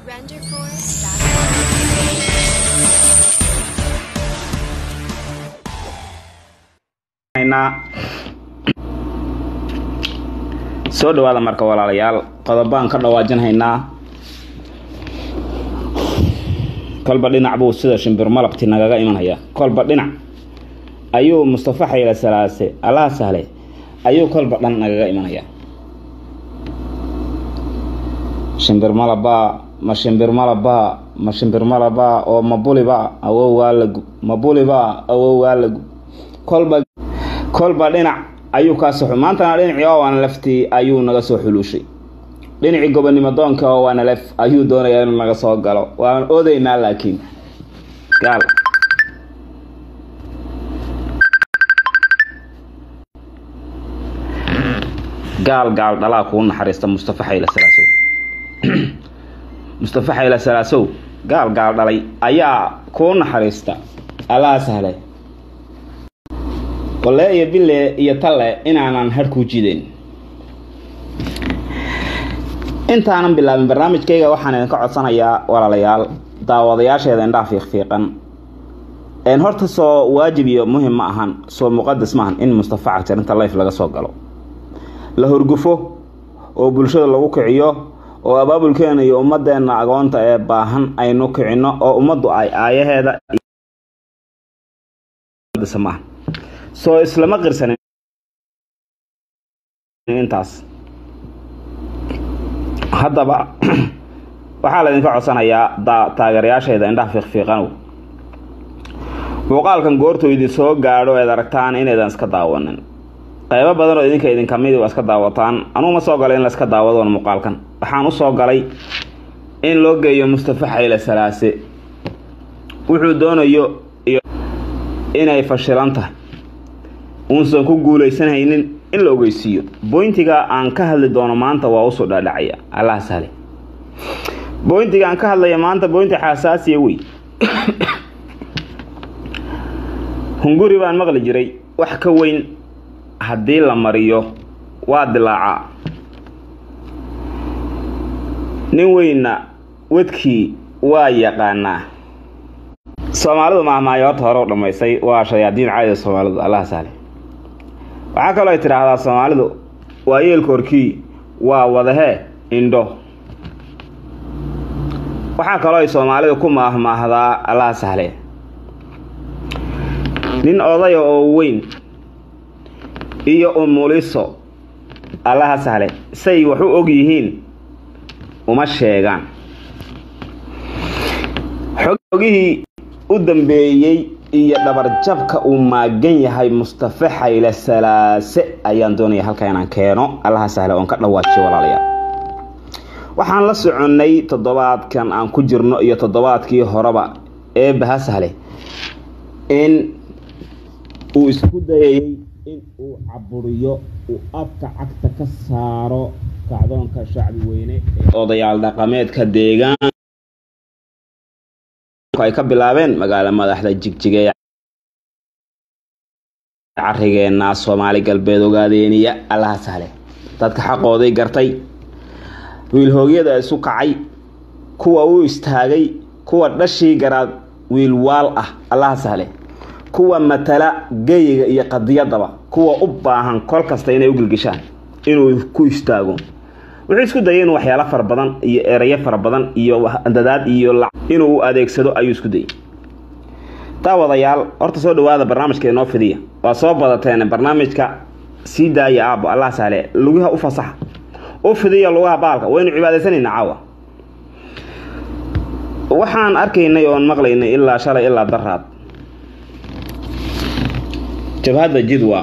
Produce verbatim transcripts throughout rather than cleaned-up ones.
soo dhawaada marka walaalayaal qodobaan ka dhawaajinaynaa kolba dhinac buu sida shimbir malabti nagaga imanaya kolba dhinac ayuu Mustafa Xayla Salaase Allah sahlay ayuu kolba dhan nagaga imanaya shimbir malaba ma shimbir malaba ma shimbir malaba oo mabuliba awow waalagu mabuliba awow waalagu kolba kolba dhinac ayuu ka soo maantana dhinacii oo aan laftii ayuu naga soo xulushay dhinacii gobonimo doonka oo aan laf ayuu doonayaa inuu naga soo galo waan odaynaa laakiin gaal gaal gaal dhalaa ku naxariista Mustafa Xayla Salaasow Mustafa Xayla Salaasow gaal gaal dhalay ayaa ku naxariista Allah sahlay wala iyo bille iyo talle inaanan har ku jideen intaanan bilaabin barnaamijkayga waxaan idin ka codsanayaa walaalayaal daawadayaasheeda indhaha fiiqfiiqan een horta soo waajib iyo muhiim ma ahan soo muqaddas ma ahan in Mustafa Cagtar inta live laga soo galo la horgufo oo bulshada lagu kiciyo oo abaabulkeena iyo ummadeena agoonta ee baahan aynu kicino oo ummadu ay aayaheeda sama soo islama qirsanin intaas haddaba waxaa la idinka codsanayaa taageerayaasheeda indhaha fiiqfiiqan muuqaalkan goortooydii soo gaadho eed aragtaan inaydan iska daawanin qaybo badan oo idinka idin kamid ah iska daawataan anuu ma soo galay in la iska daawado muuqaalkan waxaan u soo galay in loo geeyo Mustafa Xayla Salaase wuxuu doonayo inay fashilan tahay unsan ku guuleysanaynin in la ogeysiiyo bointiga aan ka hadli doono maanta waa u soo dhaadhacaya Allah sahlay bointiga aan ka hadlayo maanta bointi xasaasiye wey hunguri baan maqli jiray wax ka weyn haddii la mariyo waa dilaaca nin weyna wadkii waa yaqaanaa Soomaalidu ma ahmaayo horta hore u dhamaysay waa shayaadiin caadi Soomaalidu Allah sahlay waxa kale ay tiraahdaa Soomaalidu waa yeelkoorkii waa wadahe indho waxa kale ay Soomaalidu ku maahmaahdaa Allah sahlay nin oday oo weyn iyo umuliso Allah sahlay say wuxuu og yihiin uma sheegan xogihii u dambeeyay iyo dhabar jabka uu maagan yahay Mustafa Xayla Salaase ayaan doonaya halka inaan keeno Allah sahlay oo ka dhawaajiyo walaalayaal waxaan la soconay toddobaadkan aan ku jirno iyo toddobaadkii horeba ee baha sahlay in uu isku dayay in uu caburiyo uu afka cagta ka saaro kacdoonka shacbi weyne ee odayaal dhaqameedka deegaan ay ka bilaabeen magaala madaxda Jigjiga arigeena Soomaali galbeed ogaadeeniya Allah sahlay dadka xaqooday gartay wiil hooyada isu kacay kuwa uu istaagay kuwa dhashii garaad wiil waal ah Allah sahlay kuwa matala geeyiga iyo qadiyadaba kuwa u baahan kol kasta inay u gilgishaan inuu ku istaago wuxuu isku dayay inuu waxyaalo far badan iyo ereyo far badan iyo dadaad iyo inuu adeegsado ayuu isku dayay daawadayaal horta soo dhawaada barnaamijkeena noo fidiya waa soo badateen barnaamijka sii daaya aabo Allah sahlay lugaha u fasax u fidiya lugaha baalka waynu cibaadeysanayna caawa waxaan arkaynay oo maqlaynay ilaa shalay ilaa daraad jabhada jidwa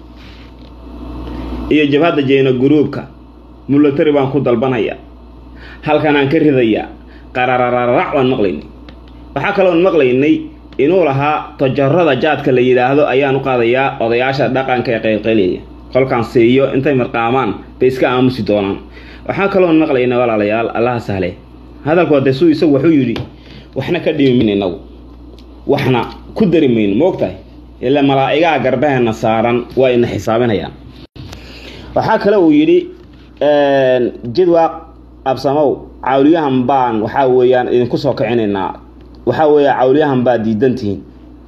iyo jabhada jeena gruubka mulatari baan ku dalbanaya halkan aan ka ridaya qararararac waan maqlaynay waxa kale oo maqlaynay inuu lahaa tajarrada jaadka la yiraahdo ayaan u qaadayaa odayaasha dhaqanka ee qeylqeylaya qolkan siiyo intay marqaamaan bay iska aamusi doonaan waxa kale oo maqlaynay walaalayaal Allah sahlay hadalkooda suu isagu wuxuu yiri waxna ka dhimin inagu waxna ku darimeyn moogtahay ila malaa'iga garbaheena saaran waa in xisaabinayaan waxa kale uu yiri een jidwa absamow cawliyahan baan waxa weeyaan idinku soo kicinayna waxa weeyaa cawliyahan baa diidantiin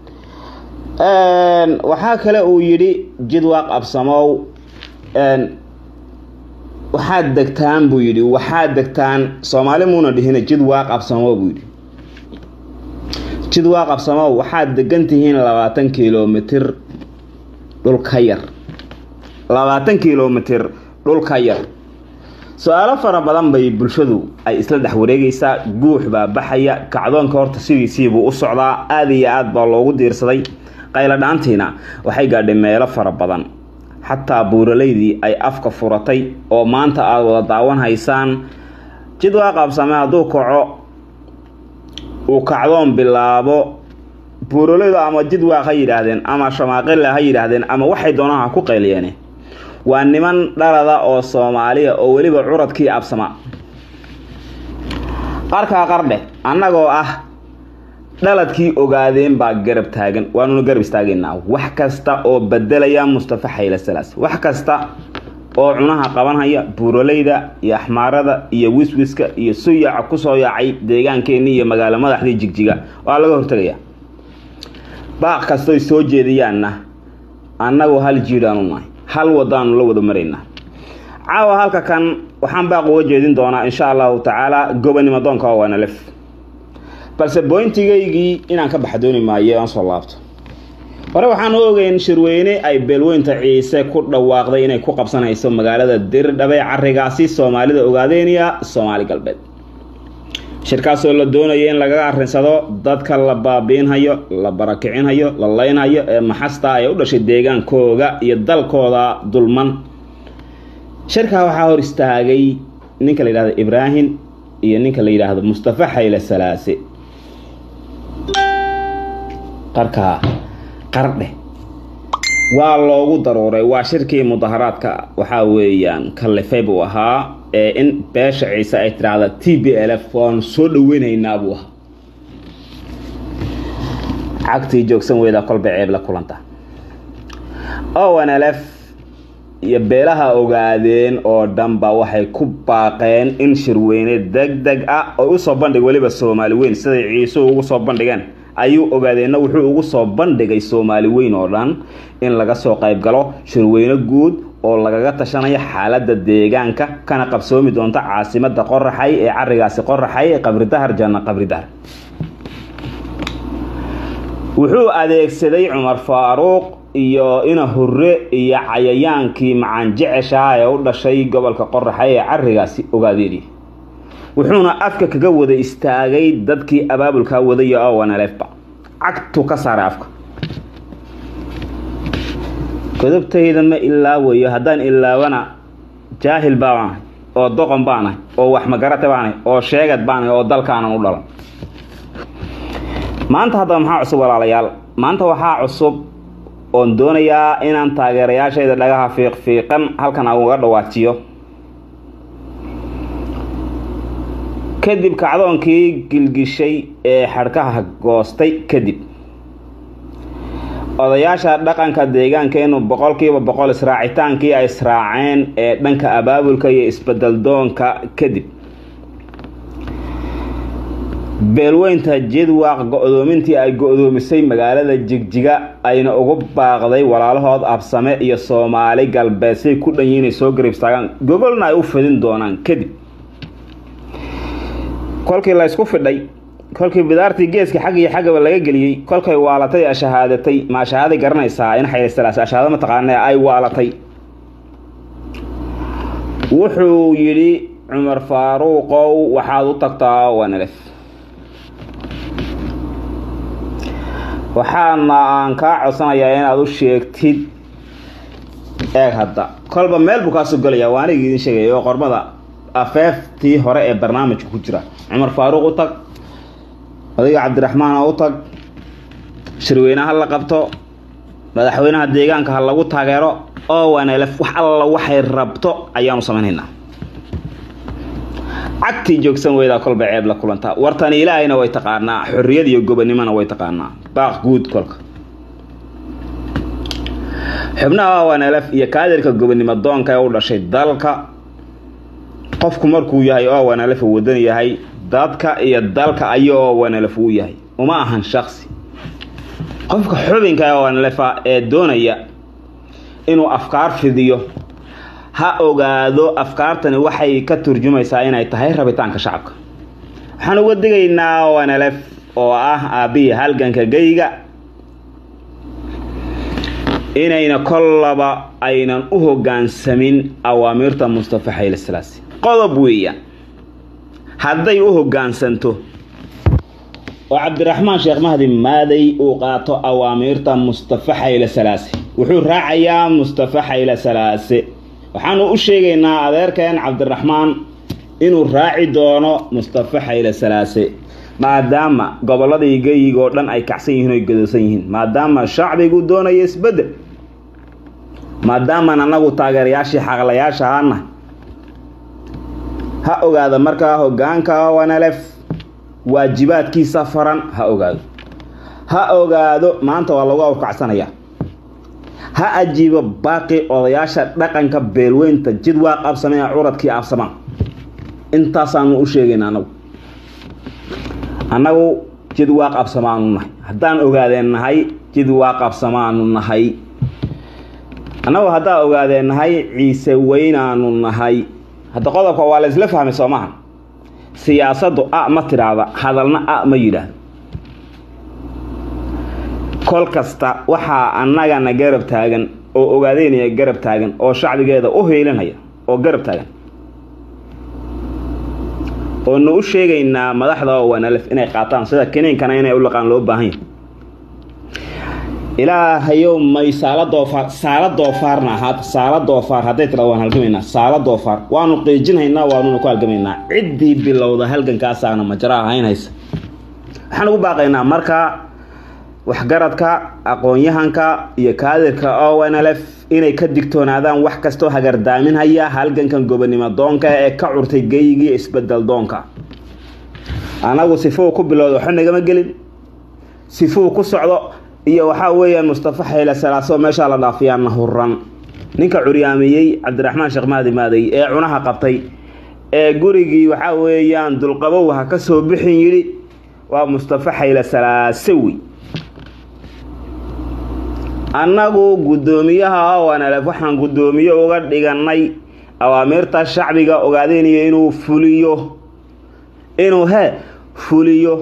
een waxa kale uu yiri jidwaaq absamow een waxa degtaan buu yiri waxa degtaan Soomaali muuna dhihina jidwaaq absamow buu yiri jidwaaq absamow waxa degantihiin labaatan kiiloomitir dhulka yar labaatan kiiloomitir dhulka yar su'aalo fara badan bay bulshadu ay isla dhex wareegaysaa guux baa baxaya kacdoonka horta sidiisii buu u socdaa aad iyo aad baa loogu diirsaday qayla dhaantiina waxay gaadhay meelo fara badan xataa buuraleydii ay afka furatay oo maanta aad wada daawan haysaan jidwaaq absame hadduu kaco uu kacdoon bilaabo buuraleydu ama jidwaaq ha yidhaahdeen ama shamaaqilla ha yidhaahdeen ama waxay doonaan ha ku qayliyeen waa niman dhalada oo Soomaaliya oo waliba curadkii absama qarka qardhe annagoo ah dhaladkii ogaadeen baa garab taagan waanu garab istaageynaa wax kasta oo bedelaya Mustafa Hayle Salaas wax kasta oo cunaha qabanaya buuraleyda iyo axmaarada iyo wiswiska iyo suyaca ku soo yaacay deegaankeena iyo magaalo madaxdii Jigjiga waa laga hortagaya baaq kasta oo soo jeediyaana annagu hal jiiraan nahay hal wadaan la wada marayna caawa halka kan waxaan baaq uga jeedin doonaa insha Allah taala gobonimo doonka waana lef balse pointigeygii inaan ka baxdooni maayo aan soo laabto hore waxaan ogeyn shirweyne ay beelweynta Ciise ku dhawaaqday inay ku qabsanayso magaalada Dirdhabe carigaasi Soomaalida ogaadeeniya Soomaali galbeed shirkaas oo la doonayo in laga arinsado dadka la baabiinhayo la barakicinayo la leynayo ee maxasta ay u dhashay deegaankooda iyo dalkooda dulman shirka waxa hor istaagay ninka la yiraahdo Ibrahim iyo ninka la yiraahdo Mustafa Hayle Salaase qarka qardhe waa loogu daruuray waa shirkii mudaharaadka waxa weeyaan kalifay buu ahaa ee in beesha Ciise ay tiraahdo T B L F waan soo dhaweynaynaa buu ahaa cagtii joogsan weeda kolba ceeb la kulanta oo N L F iyo beelaha ogaadeen oo dhanba waxay ku baaqeen in shirweyne degdeg ah oo u soo bandhig waliba Soomaali weyn sida Ciise ugu soo bandhigeen ayuu ogaadeena wuxuu ugu soo bandhigay Soomaali weyn oo dhan in laga soo qayb galo shirweyne guud oo lagaga tashanayo xaaladda deegaanka kana qabsoomi doonta caasimadda Qorraxay ee carigaasi Qorraxay ee Qabridahar Janna Qabridahar wuxuu adeegsaday Cumar Faaruq iyo ina hurre iyo cayayaankii macaan jeceshaa ee u dhashay gobolka Qorraxay ee carigaasi ogaadeedii wuxuuna afka kaga wada istaagay dadkii abaabulka wadaya oo N L F ba cagtu ka saaray afka qodobtayda ma ilaa wayo hadaan ilaawana jaahil baan oo doqon baan oo wax ma garata baan oo sheegad baan oo dalkaanan u dhalan maanta hadda maxaa cusub walaalayaal maanta waxaa cusub oo doonayaa inaan taageerayaashayda dhagaha fiiq fiiqan halkan aan uga dhawaajiyo kadib kacdoonkii gilgishay ee xarkaha goostay kadib odayaasha dhaqanka deegaankeenu boqolkiiba boqol israacitaankii ay israaceen ee dhanka abaabulka iyo isbedel doonka kadib beelweynta jidwaaq go'doomintii ay go'doomisay magaalada Jigjiga ayna ugu baaqday walaalahood absame iyo Soomaali galbeed si ku dhan yihiin soo garib istaagan gogolna ay u fidin doonaan kadib kolkii la isku fidhay kolkii bidaartii geeska xaq iyo xaqaba laga galiyay kolkay waalatay ashahaadatay ma shahaada garanaysaa in Hayle Salaase shahaada ma taqaanay ay waalatay wuxuu yiri Cumar Faaruq waxaad u tagtaa N L F waxaan aan ka codsanayaa inaad u sheegtid ee hadda kolba meel buu ka soo galaya waan idin sheegay oo qormada afeeftii hore ee barnaamijka ku jira Cumar Faaruq u tag adiga Cabdiraxmaan u tag shirweynaha la qabto madaxweynaha deegaanka ha lagu taageero oo N L F wax alla waxay rabto ayaanu sameeynaa cagtii joogsan weeda kolba ceeb la kulanta wartan ilaahayna way taqaanaa xurriyad iyo gobonimana way taqaanaa baaq guud kolka xubnaha N L F iyo kaadirka gobonimo doonka ee u dhashay dalka qofku markuu yahay oo wanalaf wadan yahay dadka iyo dalka ayuu wanalaf u yahay uma ahan shakhsi qofka xubinka oo wanalafa ee doonaya inuu afkaar fidiyo ha ogaado afkaartani waxay ka turjumaysaa inay tahay rabitaanka shacabka waxaan uga digaynaa wanalaf oo ah aabiye halganka geyga inayna kollaba aynan u hoggaansamin awaamirta Mustafa Hayle Salaasi qodob weeya hadday u hoggaansanto oo Cabdiraxmaan Sheekh Mahdi maaday uu qaato awaamirta Mustafa Hayle Salaasi wuxuu raacayaa Mustafa Hayle Salaasi waxaanu u sheegaynaa adeerkeen Cabdiraxmaan inuu raaci doono Mustafa Hayle Salaasi maadaama goboladii geeyiga oo dhan ay kacsan yihiin oo gadoosan yihiin maadaama shacbigu doonayo isbedel maadaama anagu taageerayaashii xaqlayaasha ahna ha ogaada markaa hoggaanka wanalaf waajibaadkiisa faran ha ogaado ha ogaado maanta waa lagu awrkacsanaya ha ajiibo baaqi odayaasha dhaqanka beelweynta jidwaa qabsamay curadkii afsamaan intaasaan u sheegaynaa anagu anagu jidwaa qabsamaanu nahay haddaan ogaadeen nahay jidwaa qabsamaanu nahay anagu haddaan ogaadeen nahay ciise weynaanu nahay hadda qodobka waa la isla fahmay Soomaha siyaasaddu a ma tiraada hadalna a ma yiraahdo kol kasta waxa annaga na garab taagan oo ogaadeynaya garab taagan oo shacbigeeda u heelanaya oo garab taagan oo noo sheegaynaa madaxda wanalaf inay qaataan sida kiniinkana inay u laqaan loo baahan yahay ilaahayow may saala doofaar saala doofaarna had saala doofaar haday tira waan halgameynaa saala doofaar waanu qiijinaynaa waanu ku halgameynaa cidii bilowda halgankaasaana majraa haynaysa waxaan ugu baaqaynaa marka wax garadka aqoon-yahanka iyo kaadirka oo wanalaf inay ka digtoonaadaan wax kasto hagardaamin haya halgankan gobonimo doonka ee ka curtay geeyigii isbedel doonka anagu sifoo ku bilowdo xanaga ma gelin sifoo ku socdo iyo waxa weeyaan Mustafa Hayle Salaasi meesha la dhaafiyaan huran ninka curyaamiyay Cabdiraxmaan Sheekh Mahdi maaday ee cunaha qabtay ee gurigii waxa weeyaan dulqabow ha ka soo bixin yiri waa Mustafa Hayle Salaasi anagu gudoomiyaha wanalaf waxaan gudoomiyo uga dhiganay awaamirta shacbiga ogaadeenaya inuu fuliyo inuu he fuliyo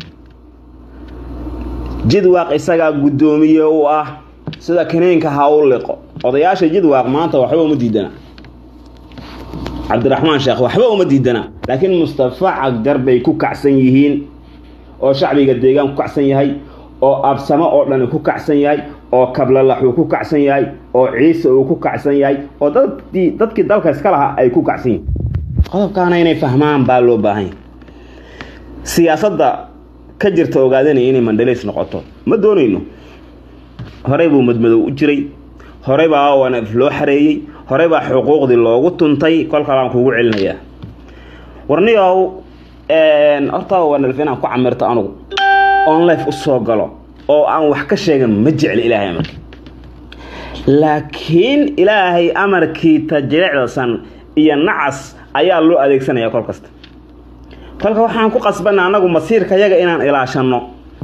jidwaaq isaga gudoomiye u ah sida kaniinka ha u liqo odayaasha jidwaaq maanta waxba uma diidana Cabdiraxmaan Sheekh waxba uma diidana laakiin Mustafa Cagdar bay ku kacsan yihiin oo shacbiga deegaan ku kacsan yahay oo absamo oo dhan ku kacsan yahay oo kablalax ku kacsan yahay oo ciise uu ku kacsan yahay oo dadkii dadkii dalka iska laha ay ku kacsan yihiin qodobkaana inay fahmaan baa loo baahan yahay siyaasadda ka jirta ogaadeenay inay mandaleys noqoto ma doonayno horey buu madmadow u jiray horey baa wanaf loo xareeyay horey baa xuquuqdii loogu tuntay kolka aan kugu celinayaa warniyow een horta wanaf inaan ku camirto anigu on life u soo galo oo aan wax ka sheegan ma jecel ilaahay amarkii laakiin ilaahay amarkii tajriicsan iyo nacas ayaa loo adeegsanaya kol kasta kolka waxaan ku qasbanaa anagu masiirka yaga inaan ilaashano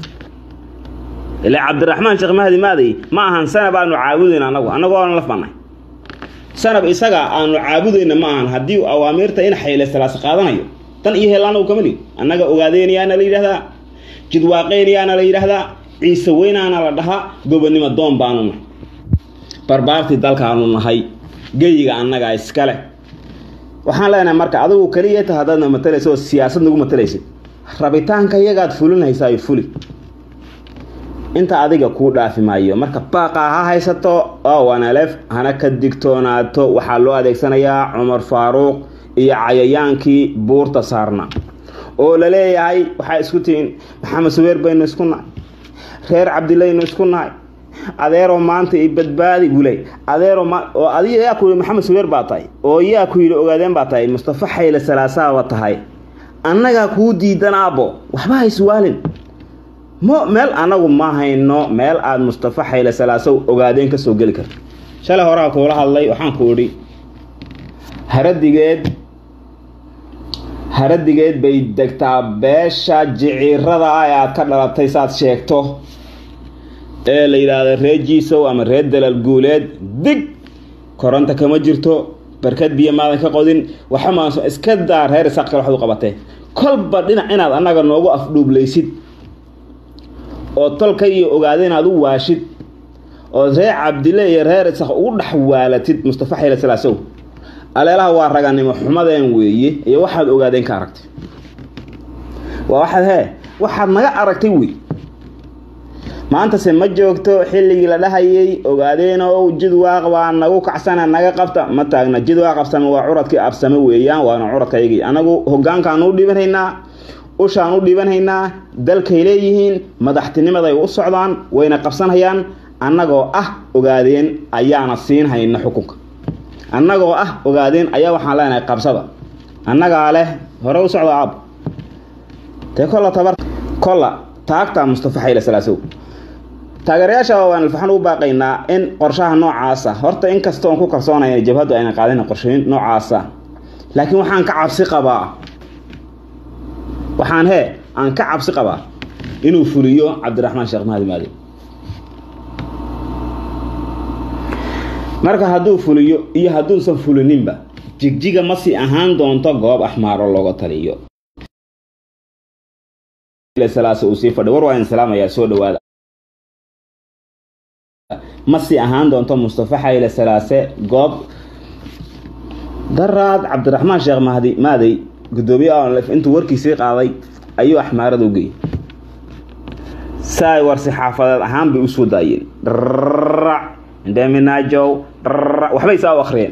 ilaa Cabdiraxmaan Sheekh Mahdi maaday ma ahan sanab aanu caabudeen anagu anagu aan la fahmay sanab isaga aanu caabudeen ma ahan hadii awaamirta in Hayle Salaasi qaadanayo tan iyo heelaano kamali anaga ogaadeenayana la yiraahdaa jidwaaqeenayana la yiraahdaa ciise weynaana la dhaha gobonimo doon baanu barbaarti dalkaanu nahay geeyiga annaga iskale waxaan leenahay marka adigu kaliya tahadana matalayso siyaasad nagu matalaysid rabitaanka iyagaad fulinaysaa ay fuli inta adiga ku dhaafi maayo marka baaqa ha haysato oo wanalaf hana ka digtoonaato waxa loo adeegsanayaa Umar Faaruq iyo cayayaankii buurta saarna oo la leeyahay waxa isku tiin Maxamed Suweer bayna isku naay reer Cabdilayna isku naay adeero maanta i badbaadi bulay adeero ma oo adiga yaa ku Maxamed Suweer baatay oo yaa ku yiri ogaadeen baatay Mustafa Hayle Salaasi wa tahay annaga ku diidanaabo waxba hay su'aalin mo meel anagu ma hayno meel aad Mustafa Hayle Salaasi ogaadeen ka soo gali karto shalay hore ku la hadlay waxaan ku ori haradigeed haradigeed bay degtaa beesha jiciirada ah ee aad ka dhalatay saad sheegto ee la yiraahdo reejiisow ama reer dalal guuleed dig koronto kama jirto barkad biyo maadan ka qodin waxa ma iska daa reer isaaq kale waxu qabatay kolba dhinac inaad anaga noogu afdhuubleysid oo tolka iyo ogaadeen aad u waashid oo reer Cabdille iyo reer isaaq ugu dhaxwaalatid Mustafa Xayla Salaasow aleelaha waa raganimo xumadeen weeye iyo waxaad ogaadeen ka aragtay waa waxa he waxaad naga aragtay weey maanta se ma joogto xilligii la dhahayay ogaadeen oo jidwaaq baa nagu kacsana naga qabta ma taagna jidwaaq qabsama waa curadkii absame weeyaan waana curadkaygii anagu hogaankaan u dhibanhaynaa ushaan u dhibanhaynaa dalkay leeyihiin madaxtinimada ay u socdaan wayna qabsanayaan annagoo ah ogaadeen ayaana siin hayna xukunka annagoo ah ogaadeen ayaa waxaan leenahay qabsada annaga leh hore u socdo aab te kolla tabar kolla taagta Mustafa Xayla Salaasow taageerayaasha waan faxan u baaqaynaa in qorshaha noocaas ah horta in kastoo aan ku kalsoonahay jabhadu ayna qaadin qorshayn noocaas ah laakiin waxaan ka cabsi qabaa waxaan he aan ka cabsi qabaa inuu fuliyo Cabdiraxmaan Sheekh Mahdi Maadi marka hadduu fuliyo iyo hadduusan fulininba jigjiga ma si ahaan doonto goob axmaaro looga taliyo ila salaasa uu sii fadhi war waa in salaamaya soo dhawaada ma si ahaan doonto Mustafa Xayla Salaase goob daraad Cabdiraxmaan Sheekh Mahdi Maadi gudoomiye oo laf intuu warkiisii qaaday ayuu axmaarada u geeyay saay war si xaafadeed ahaan bay u soo daayeen indamina jow waxbay soo akhriyeen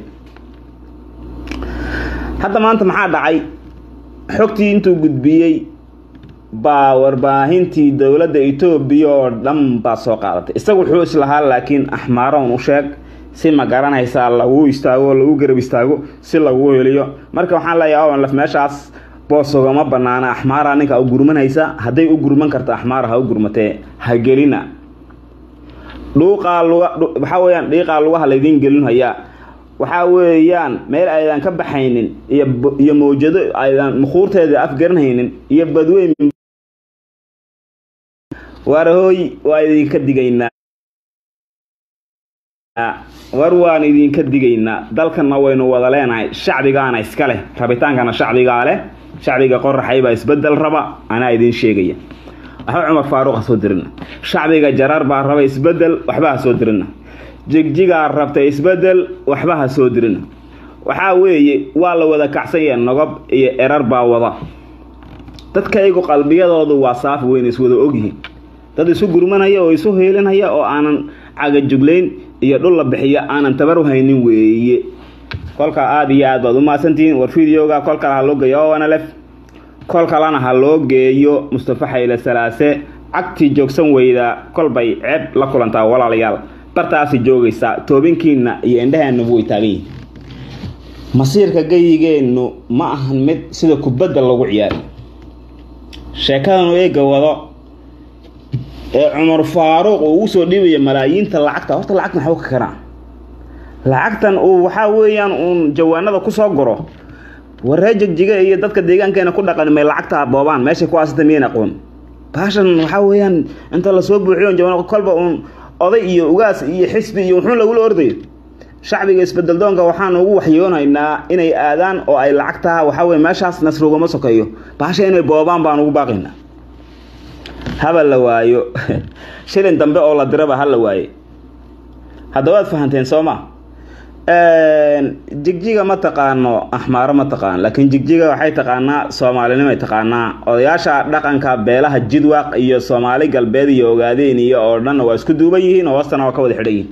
hadda maanta maxaa dhacay xogtii intuu gudbiyay baa warbaahintii dawladda Itoobiya oo dhan baa soo qaadatay isagu wuxuu islahaa laakiin axmaaroon u sheeg si ma garanaysa lagu istaago lagu garab istaago si lagu heliyo marka waxaan leeyahay oo laf meeshaas boosoga ma banaana axmaara ninka u gurmanaysa haday u gurman karto axmaara ha u gurmatee ha gelina dhuuqa luga waxa weeyaan dhiiqa lugaha leedin gelin haya waxa weeyaan meel aydan ka baxaynin iyo iyo mowjado aydan muquurteeda afgaranaynin iyo badweyn warhooy waa idin ka digaynaa war waan idin ka digaynaa dalkana waynu wada leenahay shacbigaana iska leh rabitaankana shacbiga leh shacbiga qorraxay baa isbedel raba ana idin sheegaya waxa Umar Faaruq soo dirina shacbiga jarar baa raba isbedel waxba soo dirina jigjiga rabta isbedel waxba soo dirina waxa weeye waa la wada kacsan nogob iyo erar baa wada dadka iyagu qalbiyadoodu waa saaf weyn is wada ogyihiin dad isu gurmanaya oo isu heelanaya oo aanan caga jugleyn iyo dhul la bixiya aanan tabar u haynin weeye kolka aad iyo aad baad u maasantiin war fiidiyoga kolka la loo geeyo wana lef kolka lana ha loo geeyo Mustafa Xayla Salaase agti joogsan weyda kolbay ceeb la kulantaa walaalayaal bartaasi joogaysa toobinkiina iyo indhaheena way taagay masiirka gayigeenu ma ahan mid sida kubadda lagu ciyaaro sheekadan oo eega wado ee Umar Faaruq uu soo dhibay malaayiinta lacagta horta lacagtan waxa ka karaan lacagtan uu waxa weeyaan uu jawaanada ku soo goro wareejigjiga iyo dadka deegaankeena ku dhaqanmay lacagta boobaan meesha ku aastameen aqoon baashan waxa weeyaan inta la soo buuxiyo jawaanada kolba uu oday iyo ugaas iyo xisbi iyo wuxuu lagu orday shacbiga isbedel doonka waxaan ugu waxyoonaynaa inay aadaan oo ay lacagta waxa weey meeshaas nasrugo ma sokayo baasha inay boobaan baan ugu baaqaynaa habal la waayo shilin dambe oo la diraba hal la waaye hadda waad fahanteen Soomaa een jigjiga ma taqaano axmaaro ma taqaan laakiin jigjiga waxay taqaanaa Soomaalinimo ay taqaanaa odayaasha dhaqanka beelaha jidwaaq iyo Soomaali galbeed iyo ogaadeen iyo oo dhan waa isku duuban yihiin oo wasana ka wada xidhay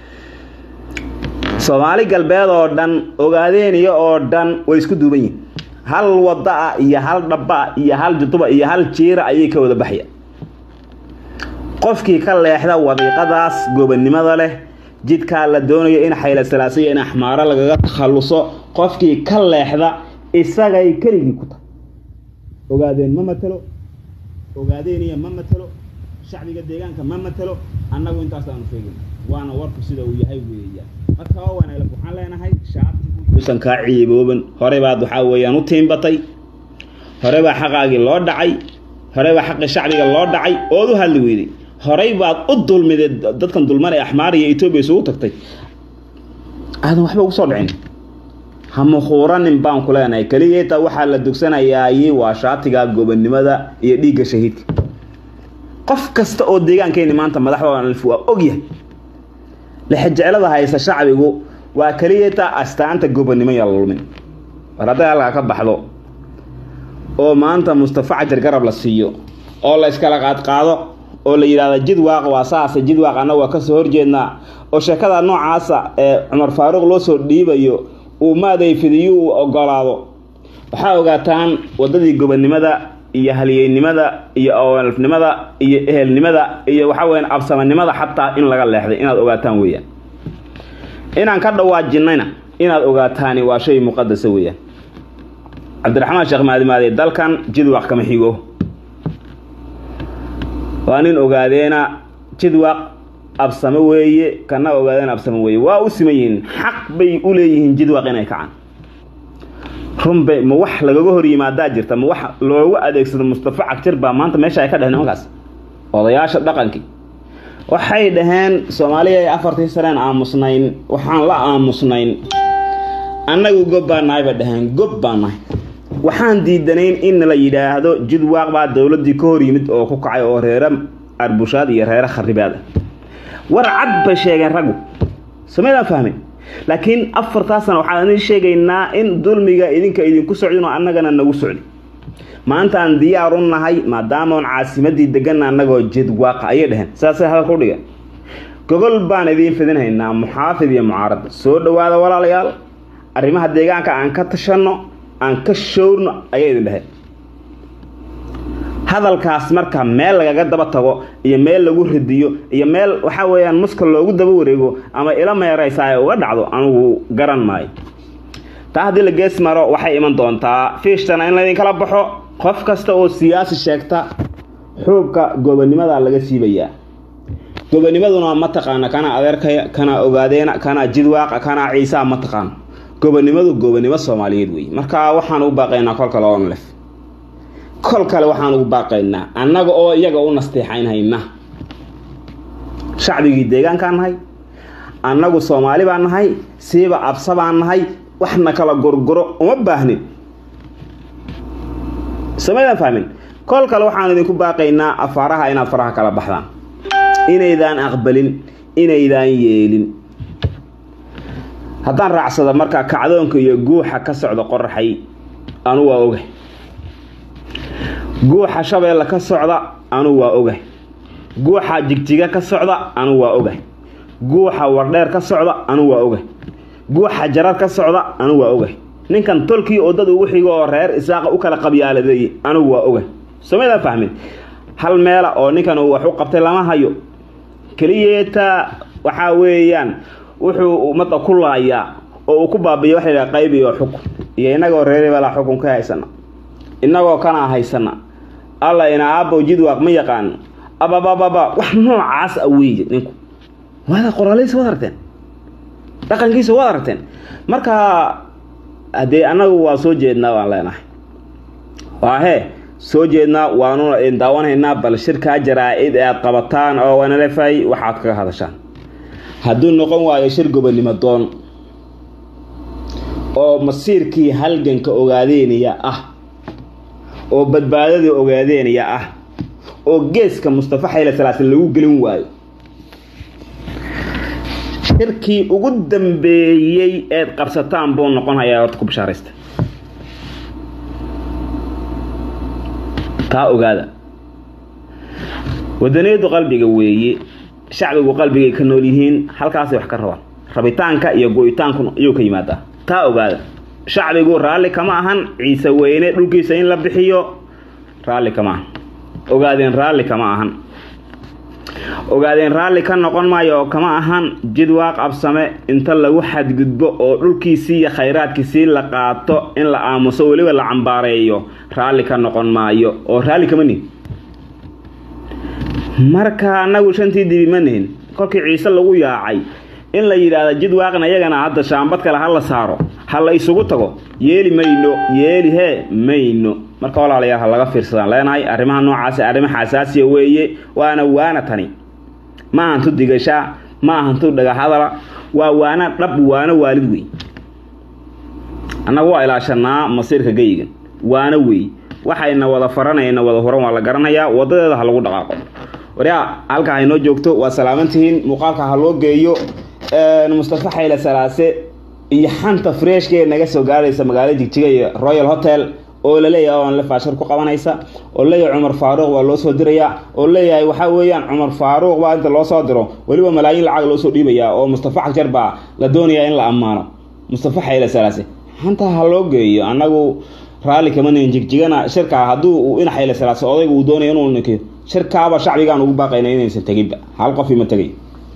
Soomaali galbeed oo dhan ogaadeen iyo oo dhan way isku duuban yihiin hal wada iyo hal dhaba iyo hal jutuba iyo hal jiira ayay ka wada baxaya qofkii ka leexda wadiiqadaas goobnimada leh jidka la doonayo in Xayla Salaase in axmaaro lagaga takhaluso qofkii ka leexda isagay kaligi ku tahay ogaadeen ma matalo ogaadeen iyo ma matalo shacbiga deegaanka ma matalo annagu intaas aan sheegay waana warku sida uu yahay weeyaan marka waana la waxaan leenahay shacabku usan ka ciibooban hore baad waxa weeyaan u tiimbatay hore baa xaqaagii loo dhacay hore baa xaqi shacbiga loo dhacay oo u hadli weeday horey baad u dulmiday dadkan dulman ee Axmaar iyo Itoobiya isugu tagtay aadan waxba ugu soo dhicin hama khooranin baan ku leenahay kaliyeeta waxa la dugsanayaa waa shaatiga gobonimada iyo dhiiga shahiidka qof kasta oo deegaankeena maanta madaxweynaha alfu ogyahay la xajaalada haysa shacbigu waa kaliyeeta astaanta gobonimo iyo lulmin warada la ka baxdo oo maanta Mustafa Cajar garab la siiyo oo la iskala qaad qaado oo la yiraahdo jidwaaq waa saas jidwaaqana waa ka soo horjeednaa oo sheekada noocaas ee Umar Faaruq loo soo dhiibayo uu maaday fidiyo ogolaado waxa ogaataan wadadii gobonimada iyo haliyeynimada iyo awalnimada iyo ehelnimada iyo waxa weyn absamanimada xataa in laga leexday inaad ogaataan weeyaan inaan ka dhawaajinayna inaad ogaataan waa shay muqaddas weeyaan Cabdiraxmaan Sheekh Maadi Maadi dalkan jidwaaq kama xigo waanin ogaadeena jidwaaq absama weeye kana ogaadeena absama weeye waa u simayeen xaq bay u leeyihiin jidwaaq inay kacaan rumbe ma wax laga hor yimaada jirta ma wax loogu adeegsado Mustafa Cajar baa maanta meesha ay ka dhahnay markaas odayaasha dhaqanki waxay dhaheen Soomaaliya ay afartii sano aamusnayn waxaan la aamusnayn annagu gob baan nahay dhaheen gob baan nahay waxaan diidanayn in la yiraahdo jidwaaq baa dawladii ka hor yimid oo ku kacay oo reera arbushaad iyo reera kharibaad war cad ba sheegay ragu sameeyaan fahmay laakiin afartaas sano waxaan sheegaynaa in dulmiga idinka idinku socdino annagana nagu socdi maanta aan diyaar u nahay maadaama aan caasimadii degan annagoo jidwaaq ay dhahan saasay hal ku dhiga gogol baan idin fidinaynaa muxaafid iyo mucaarad soo dhawaada walaalayaal arrimaha deegaanka aan ka tashano aan ka showrno ayay idin dhahay hadalkaas marka meel laga daba tago iyo meel lagu ridiyo iyo meel waxa weeyaan muskal loogu daba wareego ama ila meeraysaa uga dhacdo anigu garan maayo taa hadii la gees maro waxay iman doontaa fiishtana in la idin kala baxo qof kasta oo siyaasi sheegta xoogga gobonimada laga siibayaa gobonimaduna ma taqaan kana adeerkay kana ogaadeena kana jidwaaq kana ciisa ma taqaan gobonimadu gobonimo Soomaaliyeed weey marka waxaan u baaqaynaa kolka loo onlef kol kale waxaan ugu baaqaynaa annaga oo iyaga u nasteexaynayna shacbigii deegaankan nahay annagu Soomaali baan nahay siiba absa baan nahay waxna kala gurguro uma baahnin sameeyaan fahmin kol kale waxaan idinku baaqaynaa afaaraha inaad faraha kala baxdaan inaydaan aqbalin inaydaan yeelin haddaan raacsada marka kacdoonka iyo guuxa ka socda qorraxay anu waa ogahay guuxa shabeella ka socda anu waa ogahay guuxa jigjiga ka socda anu waa ogahay guuxa wardheer ka socda anu waa ogahay guuxa jarar ka socda anu waa ogahay ninkan tolkii oo dad ugu xigo oo reer isaaqa u kala qabyaaladay anu waa ogahay sameeyada fahmin hal meel oo ninkan uu wax u qabtay lama hayo kaliyeeta waxa weeyaan wuxuu umada ku laayaa oo uu ku baabiyo wax la qayb iyo xukun iyo inagoo reereeba la xukun ka haysana inagoo kana haysana alla ina aabo jidwaaq ma yaqaan aba baba wax noocaas aweey ninku wada qoraaleysa wada aragteen dhaqankiisa wada aragteen marka hadee anagu waa soo jeednaa waan leenahay waa he soo jeednaa waanu daawanaynaa bal shirka jaraa'id ee qabataan oo wana lefay waxaad kaga hadashaan hadduu noqon waayo shir gobonimo doon oo masiirkii halganka ogaadeynaya ah oo badbaadada ogaadeynaya ah oo geeska Mustafa Xayla Salaasin lagu gelin waayo shirkii ugu dambeeyay ee qabsataan buu noqon hayaa horta ku bishaaraysta taa ogaada wadaniyeedu qalbiga weeye shacbigu qalbiga ka nool yihiin halkaas wax ka rabaan rabitaanka iyo gooyitaanku ayuu ka yimaadaa taa ogaada shacbigu raali kama ahan ciise weyne dhulkiisa in la bixiyo raali kama ahan ogaadeen raali kama ahan ogaadeen raali ka noqon maayo kama ahan jidwaaq absame inta lagu xadgudbo oo dhulkiisii iyo khayraadkiisii la qaato in la aamuso waliba la cambaareeyo raali ka noqon maayo oo raali kama nin marka anagu shantii dibi manihin kolkii ciise lagu yaacay in la yiraahdo jidwaaqna iyagana hadda shaambad kale hal la saaro hal la isugu tago yeeli mayno yeeli he mayno marka walaalayaal laga fiirsadaan leenahay arrimaha noocaas ah arrimaha xasaasiya weeye waana waana tani ma ahan tu digasha ma ahan tu dhaga hadala waa waana dhab waana waalid weey annagu waa ilaashanaa masiirka geygan waana weey waxayna wada faranayna wada horan waa la garanayaa wadadeeda ha lagu dhaqaaqo wariya halka ay noo joogto waa salaamantihiin muuqaalka ha loo geeyo ee Mustafa Xayla Salaase iyo xanta freshke naga soo gaaraysa magaalada Jigjiga iyo Royal Hotel oo la leeyahay oo la faashar ku qabanaysa oo leeyahay Umar Faaruq waa loo soo diraya oo leeyahay waxa weeyaan Umar Faaruq waa inta loo soo diro waliba malaayiin lacag loo soo dhiibaya oo Mustafa Xajar baa la doonayaa in la amaano Mustafa Xayla Salaase xanta ha loo geeyo anagu raali kama neen Jigjigana shirka haduu in Xayla Salaase odaygu uu doonayo inuu ninkiyo shirkaaba shacbigan ugu baaqayna inaysan tagibba hal qof ima tagay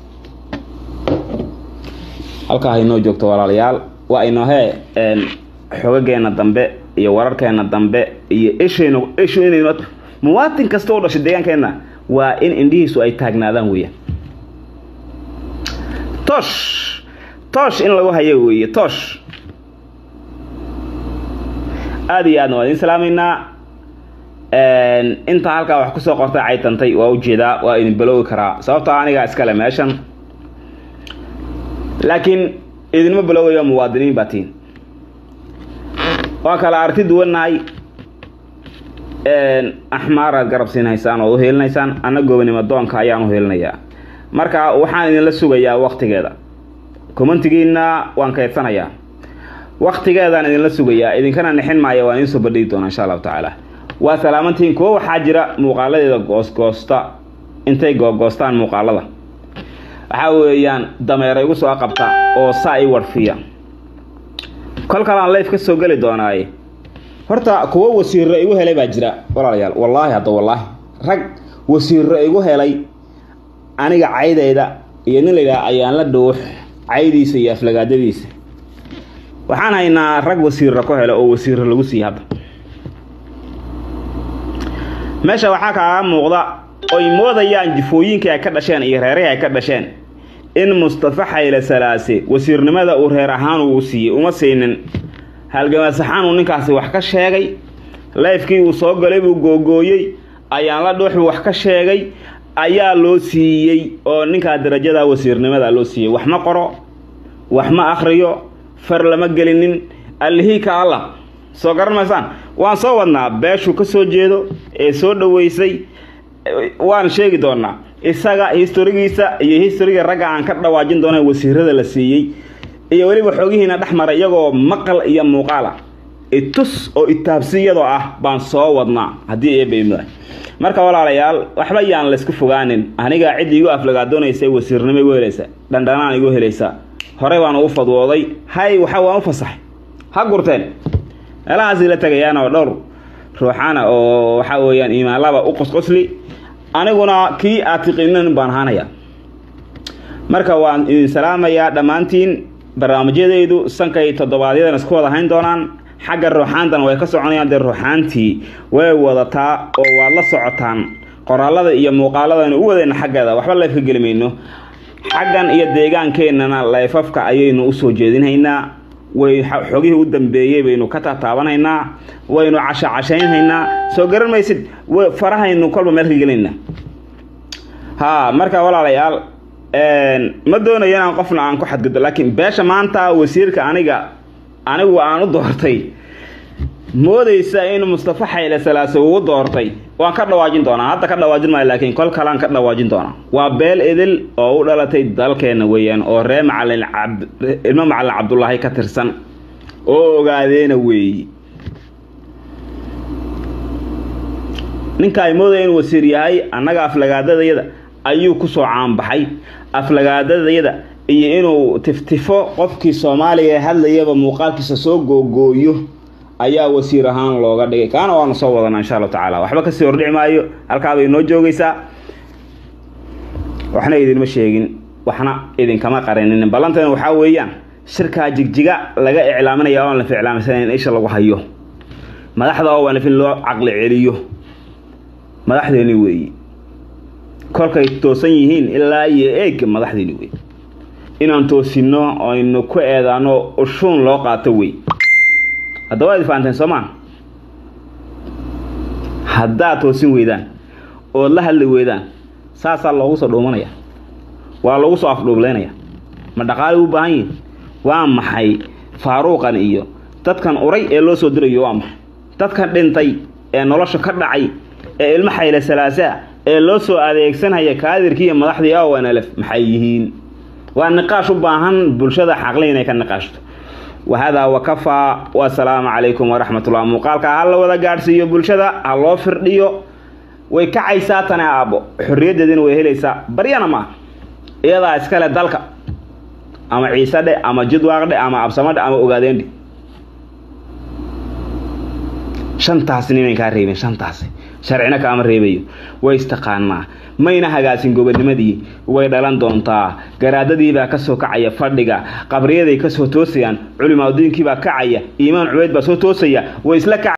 halka ay noo joogto walaalayaal waa inoo he een xogageena dambe iyo wararkeena dambe iyo isheeno ishu inayno muwaadin kasta oo dhashay deegaankeena waa in indhihiisu ay taagnaadaan weeyaan tosh tosh in lagu hayo weeye tosh aad iyo aad waan islaamayna een inta halka wax ku soo qortay ay tantay waa u jeedaa waa in baloogi karaa sababtoo aniga iska le meeshan laakiin idinma baloogayo muwaadiniin baatiin waa kala arti duwanahay een ahmaarad garab siinaysan oo u heelnaysaan ana goobnimo doonka ayaan u heelnayaa marka waxaan idin la sugayaa waqtigeeda commentigiina waan kaydanayaa waqtigeedan idin la sugayaa idinkana nixin maayo waan in soo badhii doona insha Allah taala waa salaamantiin koo waxa jira muuqaaladeeda goos goosta intay goostaan muuqaalada waxa weeyaan dameeray ugu soo qabta oo saay warfiya kolkaan live ka soo gali doonaaye horta kuwa wasiir igu helay baa jira walaalayaal wallahi hada wallahi rag wasiir igu helay aniga caydayda iyo nin leeyahay ayaan la dhuux caydiisa iyo aflagaadadiisa waxaan haynaa rag wasiir ko helay oo wasiir lagu sii hada meesha waxa ka muuqda oo moodayaan jifooyinka ay ka dhasheen iyo reeraha ay ka dhasheen in Mustafa Xayla Salaase wasiirnimada uu reer ahaan uu siiyay uma siinin halgama saxan uu ninkaasi wax ka sheegay live-kii uu soo galay uu googooyay ayaan la dhuux wax ka sheegay ayaa loo siiyay oo ninka darajada wasiirnimada loo siiyay wax ma qoro wax ma akhriyo far lama gelinin alhiika Allah soo garanaysaan waan soo wadnaa beeshu ka soo jeedo ee soo dhaweysay waan sheegi doonaa isaga historigiisa iyo historiga raga aan ka dhawaajin doona wasiirada la siiyay iyo waliba xogihiina dhaxmar iyagoo maqal iyo muuqaala itus oo itaabsiyado ah baan soo wadnaa hadii ay beeymaday marka walaalayaal waxba yaan la isku fogaanin aniga cid igu aflagaadoonaysa wasiirnimo igu helaysa dhandhanaan igu helaysa hore waan ugu fadwooday hay waxa waan u fasax ha gurteen alaas ila tagayaan oo dhowr ruuxana oo waxa weeyaan iimaanlaba u qosqosli aniguna kii aatiqiinan baan haanaya marka waan idin salaamayaa dhamaantiin barnaamijyadeedu sankay toddobaadyada isku wada hayn doonaan xagga ruuxaantan way ka soconayaan de ruuxaantii way wadataa oo waa la socotaan qoraalada iyo muuqaalada u wadayna xaggeeda waxba la ka gelimayno xaggan iyo deegaankeenana layfafka ayaynu u soo jeedinaynaa way xogihi u dambeeyay baynu ka taataabanaynaa waynu casha cashaynayna soo garan maysid farahaynu kolba meel ka gelinayna ha marka walaalayaal een ma doonayo inaan qofna aan ku xadgudbo laakiin beesha maanta wasiirka aniga anigu aan u doortay moodaysa in Mustafa Xayla Salaase uu doortay waan ka dhawaajin doonaa hadda ka dhawaajin maayo laakiin kol kale aan ka dhawaajin doonaa waa beel edel oo u dhalatay dalkeena weeyaan oo reer macallin cabd ilmo macallin Cabdullaahi ka tirsan oo ogaadeena weey ninka ay moodayeen wasiir yahay annaga aflagaadadayada ayuu ku soo caan baxay aflagaadadayada iyo inuu tiftifo qofkii Soomaaliya hadlayaba muuqaalkiisa soo googooyo ayaa wasiir ahaan looga dhigay kaana waan soo wadana insha Allah taala waxba ka sii hordhici maayo halka bay noo joogaysaa waxna idin ma sheegin waxna idin kama qareenin balantan waxa weeyaan shirka Jigjiga laga iclaaminayo oo la ficlaamsan isha lagu hayo madaxda oo waan fin loo aqli celiyo madaxdeeni weey kolkay toosan yihiin ilaa iyo eeg madaxdeeni weey inaan toosino oo inu ku eedaano ushun loo qaato weey hadaba ay faanteen Soomaan haddaad toosin weydaan oo la hadli weydaan saasaa loogu soo dhuumanaya waa loogu soo afdhuubleynaya ma dhaqaale u baahan yihiin waa maxay faaruuqan iyo dadkan uray ee loo soo dirayo waa maxay dadkan dhintay ee nolosha ka dhacay ee ilma xayla salaasa ee loo soo adeegsanaya kaadirkii madaxdii oo wanalaf maxay yihiin waa niqaash u baahan bulshada xaqlay inay ka niqaashto وهذا وكفى والسلام عليكم ورحمة الله مقالك هلا وذا قارسيو بلشدا الله فرديو ويكعي ساتنا أبو حرية دين ويهليسا بريانا ما إذا اسكال دالك أما عيسى دي أما جدواغ دي أما أبسما دي أما أغادين دي شانتاسي نيمين كاريبين شانتاسي شرعنا كامر ريبيو ويستقانا mayna hagaasin gobadnimadii way dhalan doontaa garaadadii baa ka soo kacaya fadhiga qabriyaday ka soo toosayaan culimada diinkii baa kacaya iimaan cuweyd baa soo toosaya way isla